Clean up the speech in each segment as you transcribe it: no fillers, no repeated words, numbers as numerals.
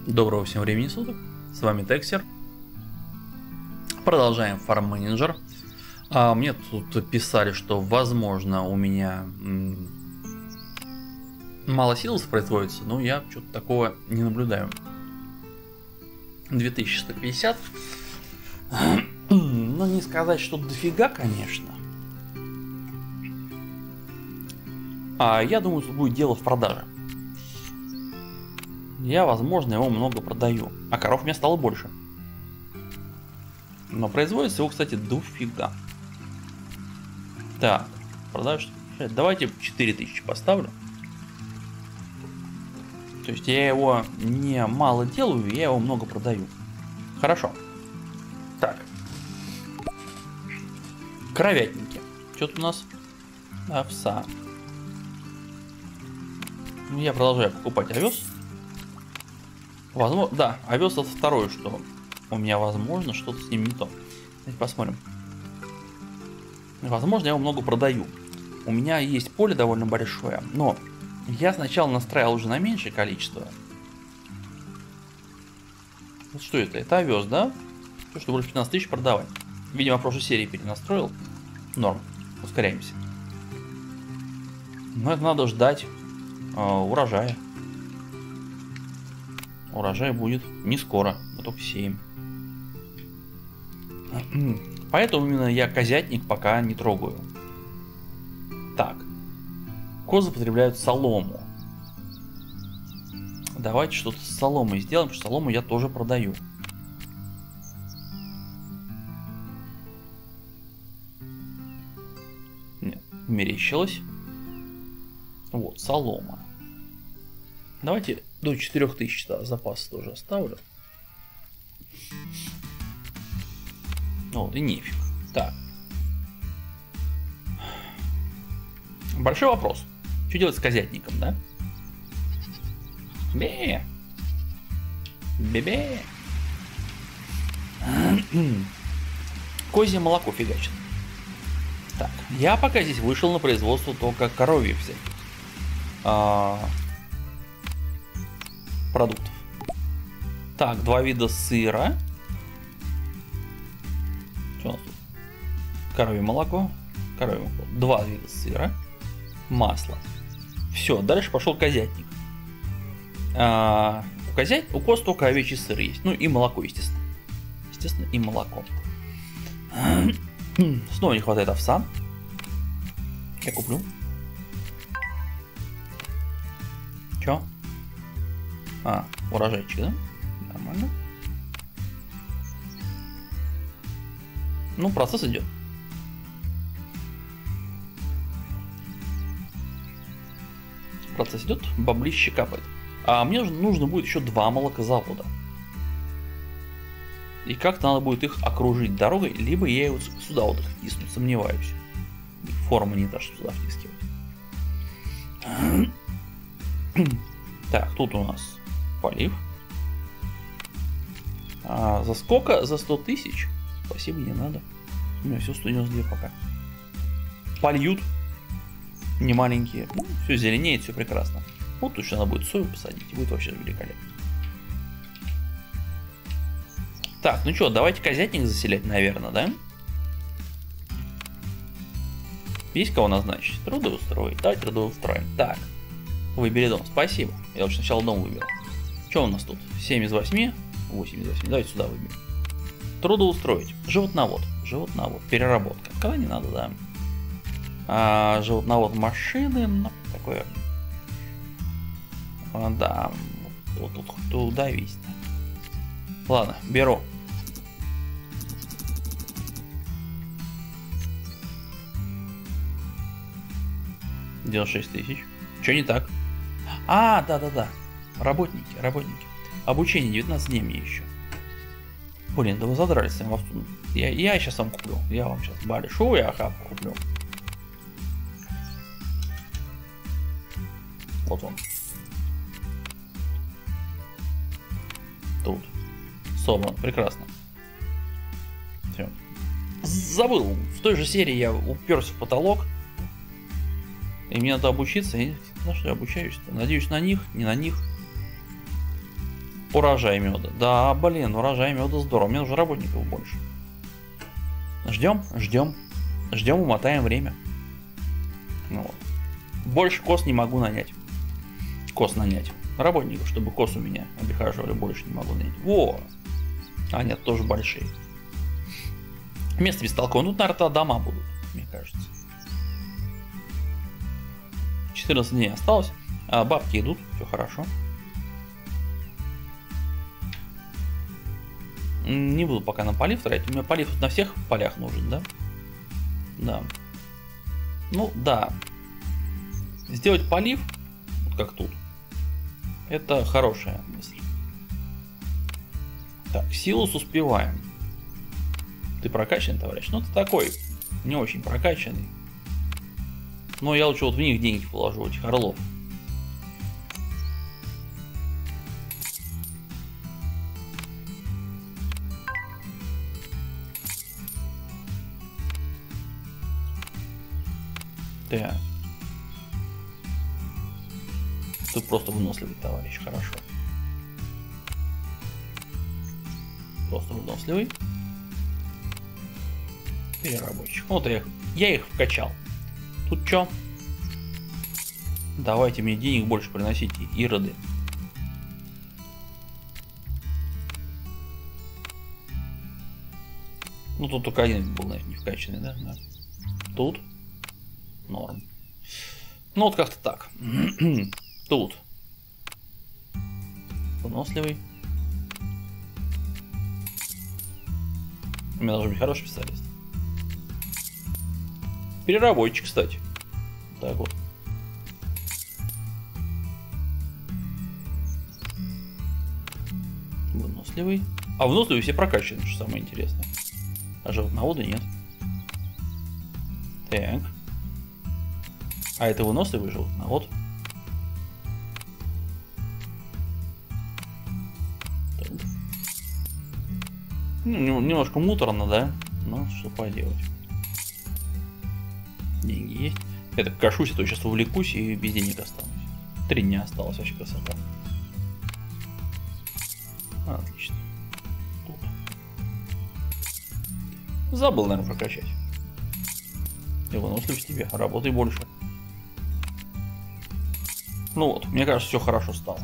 Доброго всем времени суток, с вами Тексер. Продолжаем Farm Manager. Мне тут писали, что возможно у меня мало силос производится, но я что-то такого не наблюдаю. 2150. Ну не сказать, что дофига, конечно. Я думаю, тут будет дело в продаже. Я, возможно, его много продаю. А коров у меня стало больше. Но производится его, кстати, дофига. Так, продаж. Давайте 4000 поставлю. То есть я его не мало делаю, я его много продаю. Хорошо. Так. Кровятники. Что-то у нас овса. Я продолжаю покупать овес. Возможно, да, овес это второе, что у меня возможно что-то с ним не то. Давайте посмотрим. Возможно, я его много продаю. У меня есть поле довольно большое, но я сначала настраивал уже на меньшее количество. Вот что это? Это овес, да? То, что больше 15 тысяч продавать. Видимо, в прошлой серии перенастроил. Норм. Ускоряемся. Но это надо ждать урожая. Урожай будет не скоро, мы только сеем. Поэтому именно я козятник пока не трогаю. Так. Козы потребляют солому. Давайте что-то с соломой сделаем, потому что солому я тоже продаю. Нет, мерещилось. Вот, солома. Давайте до 4000 запас тоже оставлю. Вот, и нефиг. Так. Большой вопрос. Что делать с козятником, да? Бе. Бе-бе. Козье молоко фигачит. Так, я пока здесь вышел на производство только коровьих всяких продуктов. Так, 2 вида сыра. Что у нас тут? Коровье молоко. 2 вида сыра. Масло. Все, дальше пошел козятник. У коз только овечий сыр есть. Ну и молоко, естественно. Естественно, и молоко. Снова не хватает овса. Я куплю. Че? Урожайчик, да? Нормально. Ну, процесс идет. Процесс идет, баблище капает. Мне нужно будет еще 2 молокозавода. И как-то надо будет их окружить дорогой, либо я его сюда вот втисну, сомневаюсь. Форма не та, что сюда втискивать. Так, тут у нас полив. За сколько? За 100 тысяч? Спасибо, не надо. У меня все 192 пока. Польют. Не маленькие. Ну, все зеленеет, все прекрасно. Вот тут еще надо будет сою посадить. И будет вообще великолепно. Так, ну что, давайте козятник заселять, наверное, да? Есть кого назначить? Трудоустроить. Давайте трудоустроим. Так. Выбери дом. Спасибо. Я лучше сначала дом выберу. Что у нас тут? 7 из 8. 8 из 8. Давайте сюда выберем. Трудоустроить. Животновод. Животновод. Переработка. Когда не надо, да. Животновод машины. Ну, такое. Да. Вот тут туда весь. Ладно, беру. Делал 6 тысяч. Что не так? Да. Работники. Обучение 19 дней мне еще. Блин, да вы задрались. Я сейчас вам куплю. Я вам сейчас большую охапку куплю. Вот он. Тут. Собран. Прекрасно. Все. Забыл. В той же серии я уперся в потолок. И мне надо обучиться. И на что я обучаюсь-то? Надеюсь, на них, не на них. Урожай меда. Да, блин, урожай меда здорово. Мне нужно работников больше. Ждем, ждем. Ждем, умотаем время. Ну вот. Больше коз не могу нанять. Коз нанять. Работников, чтобы коз у меня обихаживали, больше не могу нанять. Во! А нет, тоже большие. Место бестолковое. Ну, наверное, дома будут, мне кажется. 14 дней осталось. А бабки идут, все хорошо. Не буду пока на полив тратить. У меня полив на всех полях нужен, да? Да. Ну, да. Сделать полив, вот как тут, это хорошая мысль. Так, силус успеваем. Ты прокачанный, товарищ? Ну, ты такой, не очень прокачанный. Но я лучше вот в них деньги положу, этих орлов. Так. Ты просто выносливый, товарищ, хорошо. Просто выносливый. Переработчик. Вот я их вкачал. Тут что? Давайте мне денег больше приносите, ироды. Ну тут только один был, наверное, не вкачанный, да? Да. Тут норм. Ну вот как-то так. Тут выносливый. У меня должен быть хороший специалист. Переработчик, кстати. Так вот. Выносливый. А выносливый все прокачаны, что самое интересное. А животновода нет. Так. А это выносливый животновод. Ну, немножко муторно, да? Ну, что поделать. Деньги есть. Я так кашусь, а то сейчас увлекусь и без денег останусь. 3 дня осталось, вообще красота. Отлично. Тут. Забыл, наверное, прокачать. И выносливость тебе, работай больше. Ну вот, мне кажется, все хорошо стало.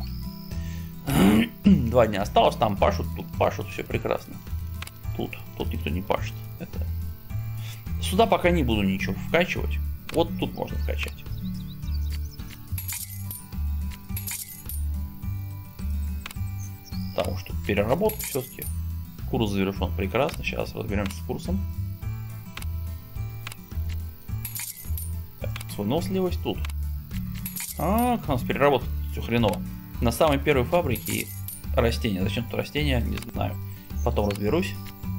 2 дня осталось, там пашут, тут пашут, все прекрасно. Тут никто не пашет. Это... Сюда пока не буду ничего вкачивать. Вот тут можно вкачать. Потому что переработка все-таки. Курс завершен прекрасно. Сейчас разберемся с курсом. Так, выносливость тут. А, у нас переработка все хреново. На самой первой фабрике растения. Зачем тут растения, не знаю. Потом разберусь.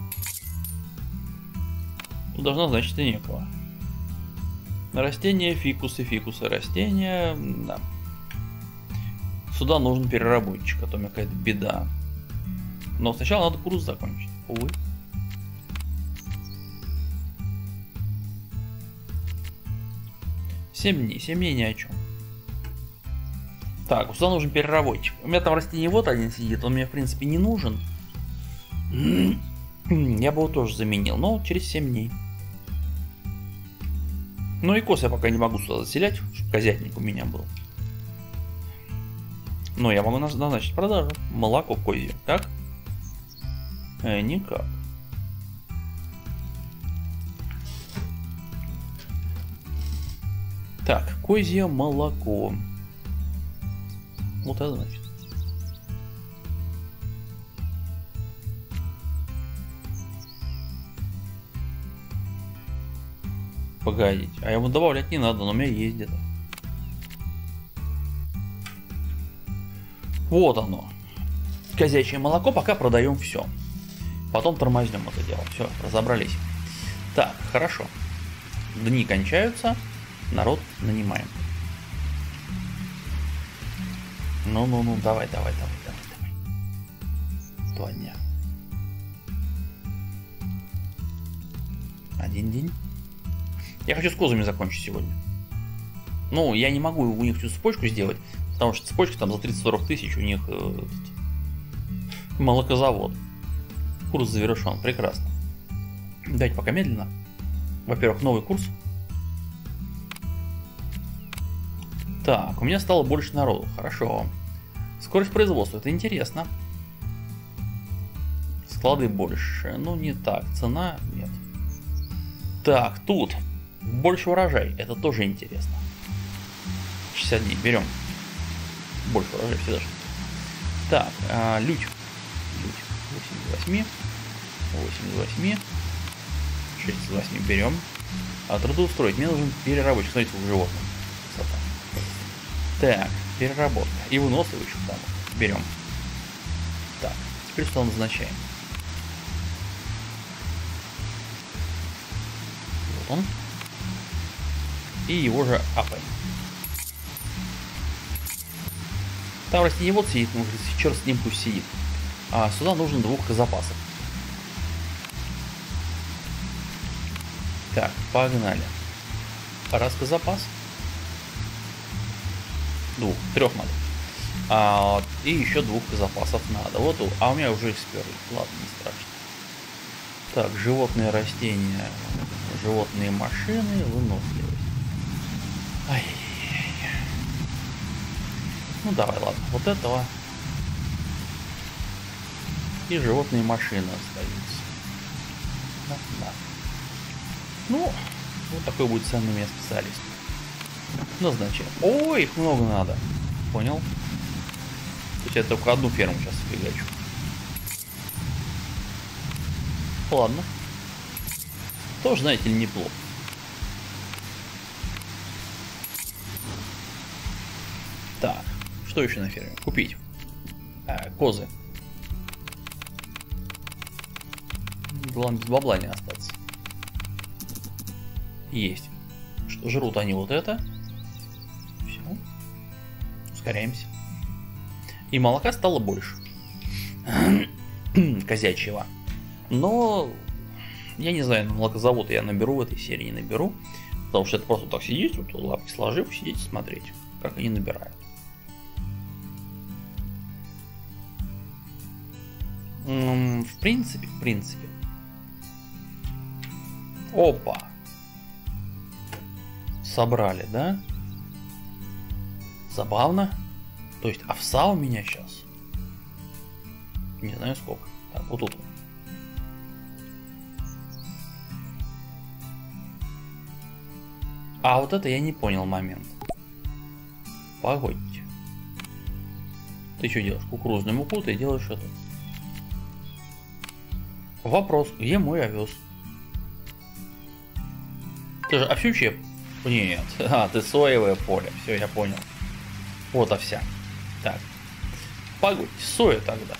Тут должно значить и некого. Растения, фикусы, растения. Да. Сюда нужен переработчик, а то у меня какая-то беда. Но сначала надо курс закончить. Увы. Семь дней ни о чем. Так, сюда нужен переработчик. У меня там растение вот один сидит, он мне в принципе не нужен. Я бы его тоже заменил, но через 7 дней. Ну и коз я пока не могу сюда заселять, чтобы козятник у меня был. Но я могу назначить продажу. Молоко козье. Так? Никак. Так, козье молоко. Вот это значит. Погодите, а ему добавлять не надо, но у меня есть где-то. Вот оно. Козячье молоко, пока продаем все. Потом тормознем это дело. Все, разобрались. Так, хорошо. Дни кончаются. Народ нанимаем. Ну, давай. 2 дня. 1 день. Я хочу с козами закончить сегодня. Ну, я не могу у них всю цепочку сделать, потому что цепочка там за 30-40 тысяч у них Молокозавод. Курс завершен. Прекрасно. Давайте пока медленно. Во-первых, новый курс. Так, у меня стало больше народу. Хорошо. Скорость производства. Это интересно. Склады больше. Ну, не так. Цена нет. Так, тут. Больше урожай. Это тоже интересно. 60 дней. Берем. Больше урожай всегда же. Так, лють. 8 из 8. 8 из 8. 6 из 8 берем. Трудоустроить. Мне нужен переработчик. Смотрите, у животных. Красота. Так, переработка. И выносливый там. Берем. Так, теперь что назначаем? Вот он. И его же апаем. Там растениевод сидит, ну, черт с ним пусть сидит. А сюда нужно 2 запасов. Так, погнали. Раска запас. 2, 3 надо. И еще 2 запасов надо. Вот, а у меня уже их сперли. Ладно, не страшно. Так, животные растения, животные машины, выносливость. Ай-яй-яй. Ну давай, ладно, вот этого. И животные машины остаются. Да. Ну, вот такой будет ценный место специалист. Назначаем. Ой, их много надо. Понял? То есть я только одну ферму сейчас фигачу. Ладно. Тоже, знаете ли, неплохо. Так, что еще на ферме? Купить. Козы. Главное, без бабла не остаться. Есть. Что жрут они вот это? Все. Ускоряемся. И молока стало больше. Козячьего. Но я не знаю, молокозавод я наберу в этой серии, не наберу. Потому что это просто так сидеть, вот лапки сложив, сидеть и смотреть, как они набирают. В принципе. Опа. Собрали, да? Забавно. То есть овса у меня сейчас. Не знаю сколько. Так, вот тут. А вот это я не понял момент. Погодите. Ты что делаешь? Кукурузную муку, ты делаешь это. Вопрос, где мой овес? Ты же овсючее? Нет. Ты соевое поле. Все, я понял. Вот овся. Так. Погодите, соя тогда.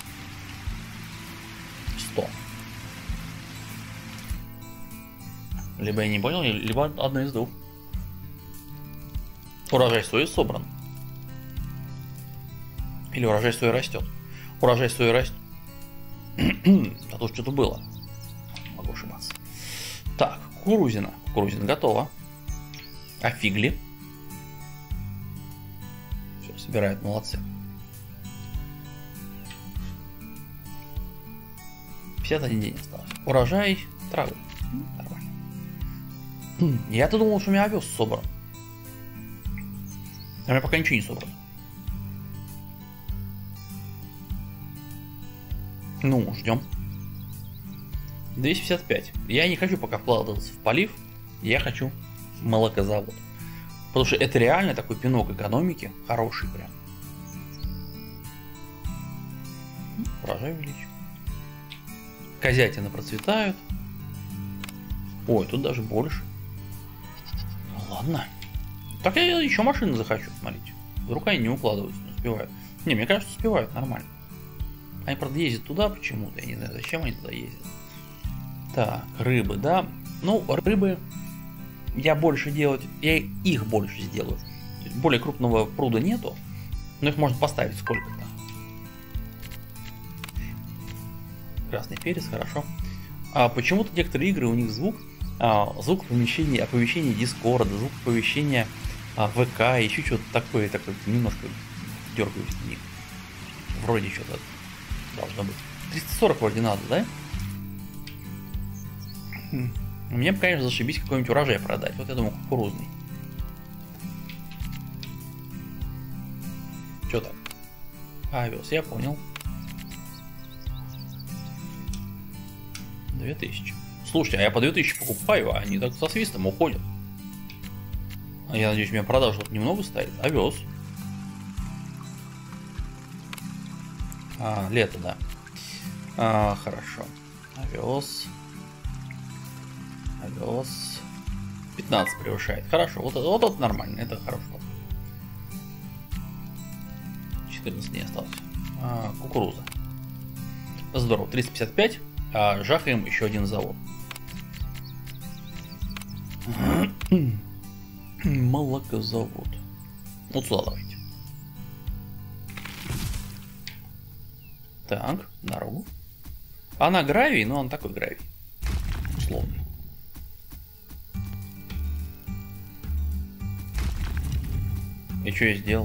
100. Либо я не понял, либо одно из двух. Урожай сои собран. Или урожай сои растет. Урожай сои растет. А то что-то было. Могу ошибаться. Так, кукурузина. Кукурузина готова. А фигли? Все, собирают, молодцы. 51 день осталось. Урожай травы. Нормально. Я-то думал, что у меня овес собран. А у меня пока ничего не собрано. Ну, ждем. 255. Я не хочу пока вкладываться в полив. Я хочу в молокозавод. Потому что это реально такой пинок экономики. Хороший прям. Урожай увеличим. Козятины процветают. Ой, тут даже больше. Ну ладно. Так я еще машины захочу, смотрите. Вдруг они не укладываются, не успевают. Не, мне кажется, успевают нормально. Они, правда, ездят туда почему-то. Я не знаю, зачем они туда ездят. Так, рыбы, да. Ну, рыбы я больше делать... Я их больше сделаю. То есть более крупного пруда нету. Но их можно поставить сколько-то. Красный перец, хорошо. Почему-то некоторые игры, у них звук оповещения Дискорда, звук оповещения ВК, еще что-то такое немножко дергаюсь в них. Вроде что-то должно быть. 340 вроде надо, да? Мне бы, конечно, зашибись какой-нибудь урожай продать. Вот я думаю, кукурузный. Чё так? Овес, я понял. 2000. Слушайте, а я по 2000 покупаю, а они так со свистом уходят. А я надеюсь, у меня продаж тут немного стоит. Овес. Лето, да. Хорошо. Овес. Овес. 15 превышает. Хорошо, вот это нормально, это хорошо. 14 не осталось. Кукуруза. Здорово, 355. Жахаем еще один завод. Молокозавод. Вот сюда давайте. Так, дорогу. Она гравий, но он такой гравий. Условный. И что я сделал?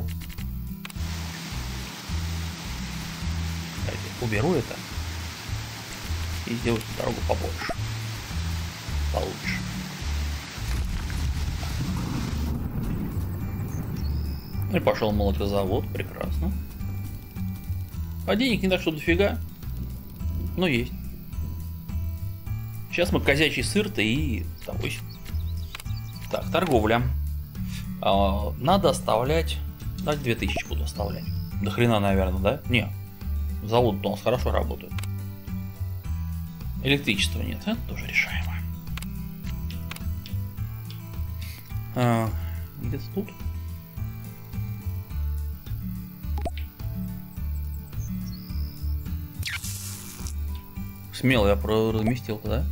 Давайте уберу это. И сделаю дорогу побольше. Получше. И пошел молокозавод, прекрасно. А денег не так, что дофига. Но есть. Сейчас мы козячий сыр-то и давай. Так, торговля. Надо оставлять. Давайте 2000 буду оставлять. До хрена, наверное, да? Не. Завод у нас хорошо работает. Электричества нет, это тоже решаемо. Где-то тут. Смело я разместил-то, да?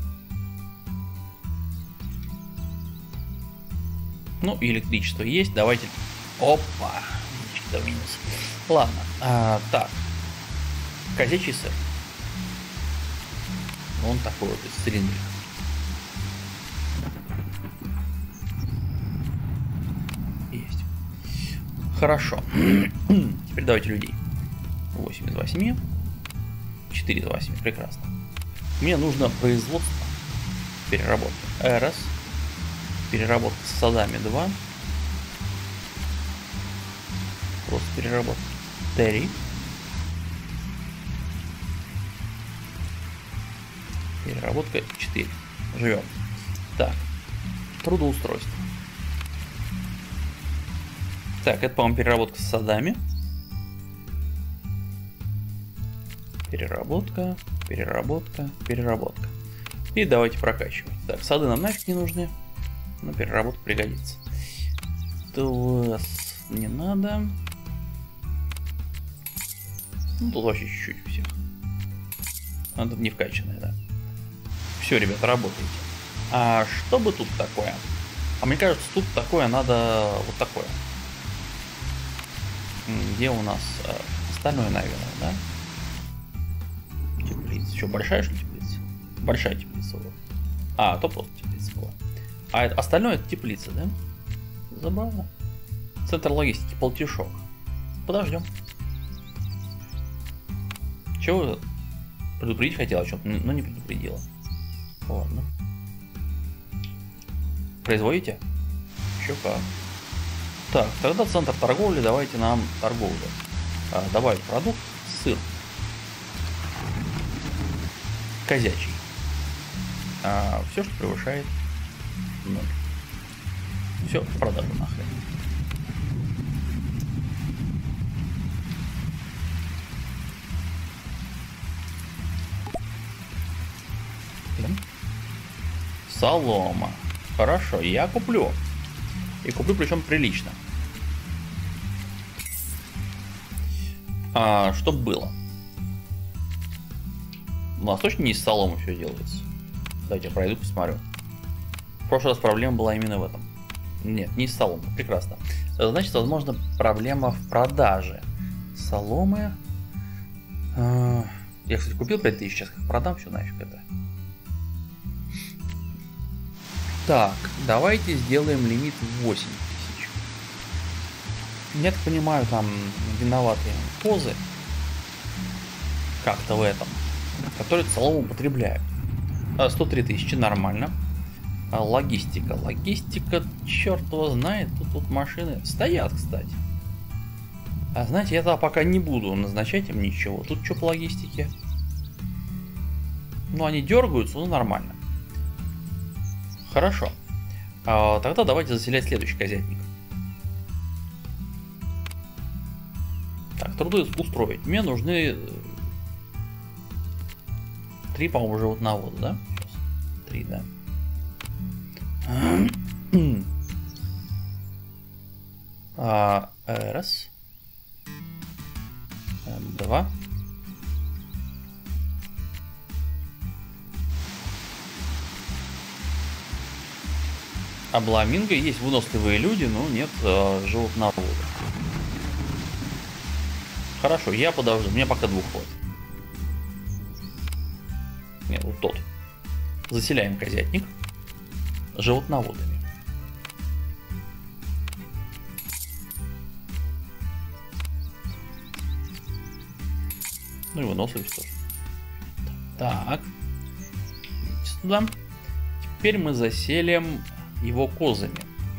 Ну, и электричество есть, давайте. Опа! Минус. Ладно, так. Козячий сыр. Он такой вот из цилиндрика. Есть. Хорошо. Теперь давайте людей. 8 из 8. 4 из 8. Прекрасно. Мне нужно производство. Переработка. Раз. Переработка с садами 2. Просто переработка. 3. Переработка 4. Живем. Так. Трудоустройство. Так, это, по-моему, переработка с садами. Переработка, переработка, переработка. И давайте прокачивать. Так, сады нам нафиг не нужны. Но переработка пригодится. Вас не надо. Ну, тут вообще чуть-чуть всех. А тут не вкачанные, да. Все, ребята, работайте. А что бы тут такое? А мне кажется, тут такое надо вот такое. Где у нас остальное, наверное, да? Теплица. Что, большая, что ли, теплица? Большая теплица была. То просто теплица была. А это, остальное это теплица, да? Забавно. Центр логистики, полтишок. Подождем. Чего предупредить хотела о чем-то, но не предупредила. Ладно. Производите? Еще как. Так, тогда центр торговли, давайте нам торговлю. Добавить продукт, сыр. Козячий. Все, что превышает 0. Все, в продажу нахрен. Солома. Хорошо, я куплю. И куплю, причем прилично. Чтоб было. У нас точно не из соломы все делается. Давайте я пройду, посмотрю. В прошлый раз проблема была именно в этом. Нет, не из соломы. Прекрасно. Значит, возможно, проблема в продаже соломы. Я, кстати, купил 5000, сейчас как продам, все нафиг это. Так, давайте сделаем лимит 8000. Я так понимаю, там виноваты позы. Как-то в этом. которые солому употребляют. 103 тысячи, нормально. Логистика. Логистика, черт его знает. Тут машины стоят, кстати. А знаете, я пока не буду назначать им ничего. Тут что по логистике? Ну, они дергаются, ну нормально. Хорошо. Тогда давайте заселять следующий козятник. Так, труды устроить. Мне нужны 3, по-моему, животновода, да? Сейчас. 3, да. Раз. 2. Обламинго. Есть выносливые люди, но нет животновода. Хорошо, я подожду. Мне пока 2 хватит. Нет, вот тот. Заселяем козятник животноводами. Ну и выносливость тоже. Так. Сюда. Теперь мы заселим его козами.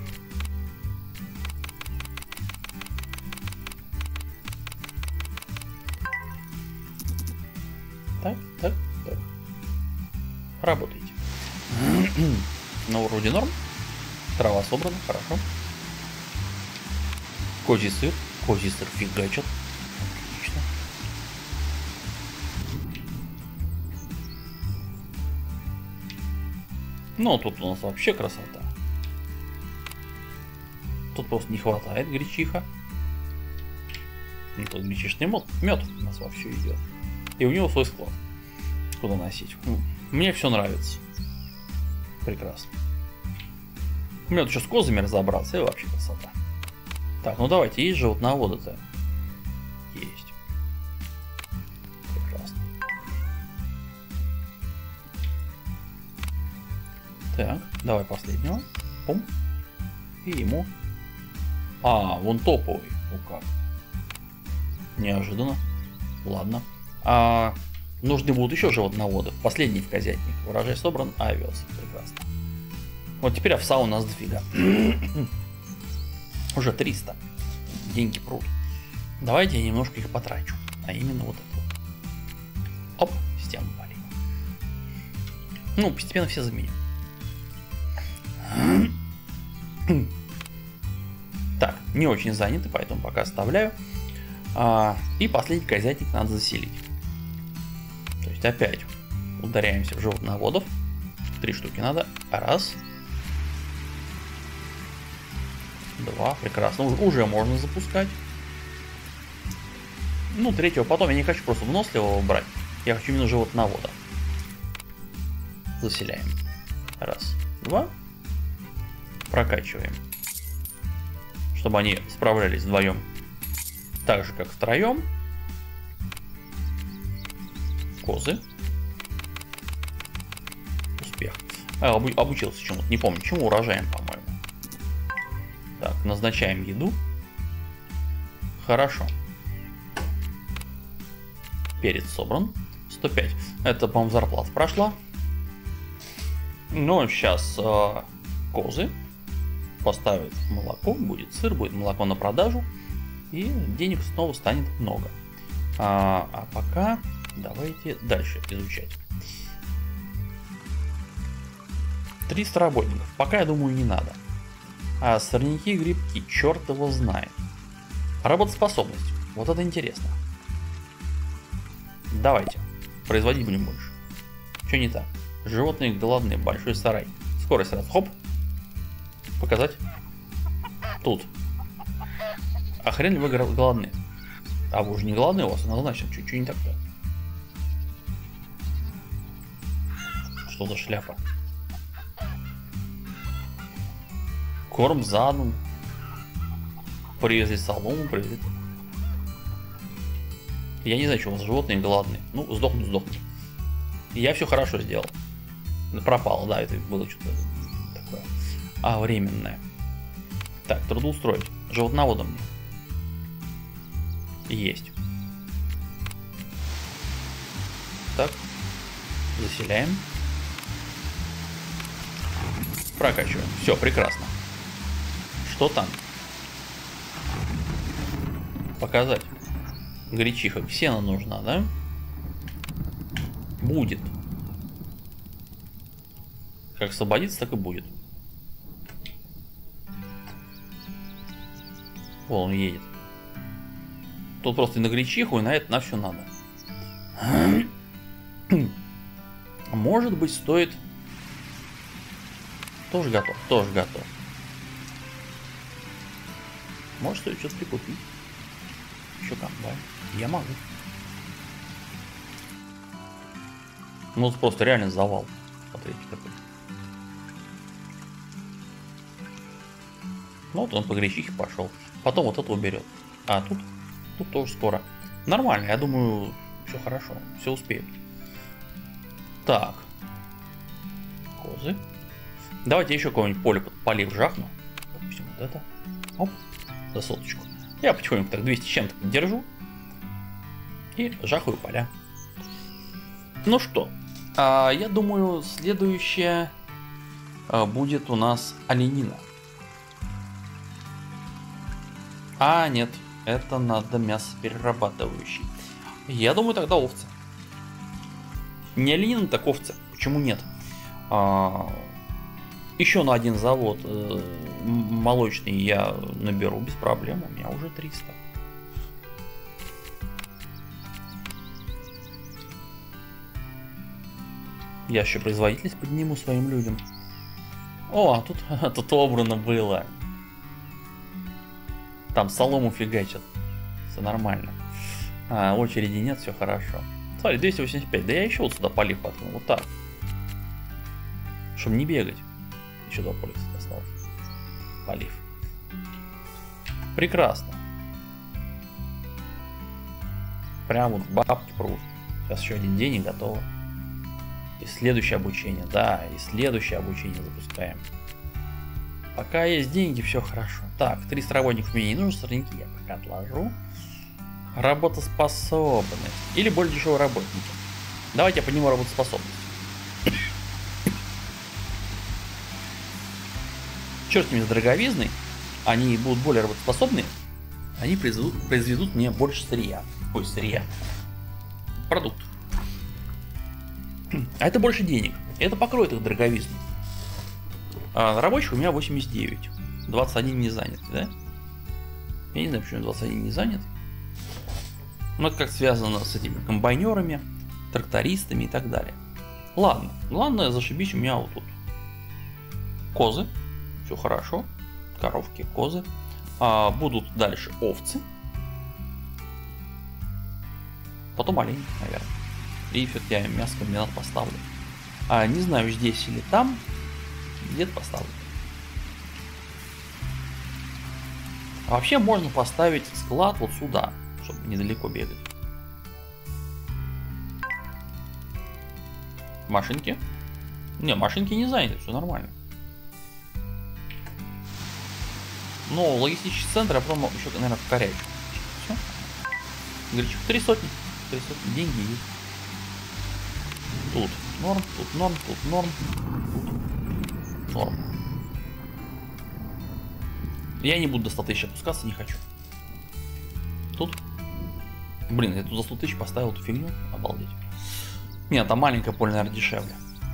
Так. Работайте. Ну, вроде норм. Трава собрана, хорошо. Козий сыр. Козий сыр фигачит. Отлично. Ну, тут у нас вообще красота. Тут просто не хватает гречиха. Ну, тут гречишный мед у нас вообще идет. И у него свой склад. Куда носить. Мне все нравится. Прекрасно. У меня тут еще с козами разобраться, и вообще красота. Так, ну давайте, есть животноводы-то? Есть. Прекрасно. Так, давай последнего. Пум. И ему. Вон топовый. Ну как. Неожиданно. Ладно. Нужны будут еще животноводы. Последний в козятник. Урожай собран, овес. Прекрасно. Вот теперь овса у нас дофига. Уже 300. Деньги прут. Давайте я немножко их потрачу. А именно вот это вот. Оп, стену полил. Ну, постепенно все заменю. Так, не очень заняты, поэтому пока оставляю. И последний козятник надо заселить. То есть опять ударяемся в животноводов. 3 штуки надо. Раз. 2. Прекрасно. Уже можно запускать. Ну, 3-го потом. Я не хочу просто выносливого брать. Я хочу именно животновода. Заселяем. Раз. 2. Прокачиваем. Чтобы они справлялись вдвоем. Так же, как втроем. Козы. Успех. Обучился чему-то. Не помню, чему. Урожаем, по-моему. Так, назначаем еду. Хорошо. Перец собран. 105. Это, по-моему, зарплата прошла. Но сейчас козы поставят молоко. Будет сыр, будет молоко на продажу. И денег снова станет много. А пока давайте дальше изучать. 300 работников. Пока, я думаю, не надо. А сорняки и грибки, черт его знает. Работоспособность. Вот это интересно. Давайте. Производить будем больше. Что не так? Животные голодные. Большой сарай. Скорость сразу. Хоп. Показать. Тут. А хрен ли вы голодны? А вы уже не голодны, у вас однозначно. Что не так-то? Что за шляпа? Корм задан. Привезли солому, привезли. Я не знаю, что у вас животные голодные. Ну, сдохну. Я все хорошо сделал. Пропало, да, это было что-то такое. Временное. Так, трудоустроить. Животноводом мне. Есть. Так, Заселяем. Прокачиваем. Все, прекрасно. Что там? Показать. Гречиха. Сена нужна, да? Будет. Как освободится, так и будет. О, он едет. Тут просто и на гречиху, и на это на все надо. Может быть, стоит... Тоже готов, тоже готов. Может, стоит что-то прикупить. Еще комбайн. Я могу. Ну, это просто реально завал. Смотрите, какой. Ну, вот он по гречихе пошел. Потом вот это уберет. А тут тоже скоро. Нормально, я думаю, все хорошо. Все успеют. Так. Козы. Давайте еще какое-нибудь поле под полив жахну. Допустим, вот это. Оп. За соточку. Я потихоньку так 200 с чем-то держу. И жахаю поля. Ну что. Я думаю, следующее будет у нас оленина. А, нет. Это надо мясоперерабатывающий. Я думаю, тогда овцы. Не оленина, так овцы. Почему нет? Еще на один завод молочный я наберу без проблем. У меня уже 300. Я еще производительность подниму своим людям. О, тут убрано было. Там солому фигачат. Все нормально. Очереди нет, все хорошо. Смотри, 285. Да я еще вот сюда полив воткну. Вот так. Чтобы не бегать. Еще 2 поля осталось. Полив. Прекрасно. Прям вот бабки прут. Сейчас еще один день и готово. И следующее обучение. Да, и следующее обучение запускаем. Пока есть деньги, все хорошо. Так, 300 работников мне не нужно, сорняки я пока отложу. Работоспособность. Или более дешевые работники. Давайте я подниму работоспособность. Черт с ними с дороговизной. Они будут более работоспособны. Они произведут мне больше сырья. Ой, сырья. Продуктов. А это больше денег. Это покроет их дороговизну. А рабочих у меня 89. 21 не занят, да? Я не знаю, почему 21 не занят. Но это как связано с этими комбайнерами, трактористами и так далее. Ладно, главное зашибись у меня вот тут. Козы. Все хорошо. Коровки, козы. Будут дальше овцы. Потом олень, наверное. И все-таки я мясокомбинат поставлю. Не знаю, здесь или там. Где-то поставлю. Вообще можно поставить склад вот сюда, чтобы недалеко бегать. Машинки? Не, машинки не заняты, все нормально. Но логистический центр, а потом еще, наверное, в Корячу. Все. Говорит, 3 сотни. 3 сотни. Деньги есть. Тут норм, тут норм, тут норм. Тут норм. Я не буду до 100 тысяч опускаться, не хочу. Тут. Блин, я тут за 100 тысяч поставил эту фигню. Обалдеть. Нет, там маленькое поле, наверное, дешевле.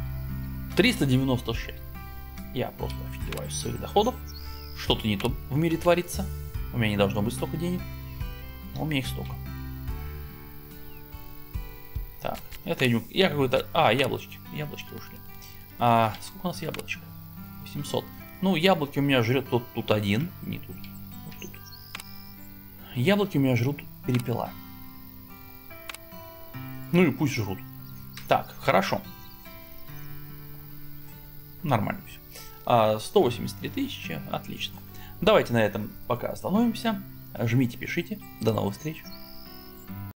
396. Я просто офигеваю с своих доходов. Что-то не то в мире творится. У меня не должно быть столько денег. Но у меня их столько. Так, это я какой-то... яблочки. Яблочки ушли. Сколько у нас яблочек? 800. Ну, яблоки у меня жрет тут один. Не тут. Вот тут. Яблоки у меня жрут перепела. Ну и пусть жрут. Так, хорошо. Нормально все. 183 тысячи. Отлично. Давайте на этом пока остановимся. Жмите, пишите. До новых встреч.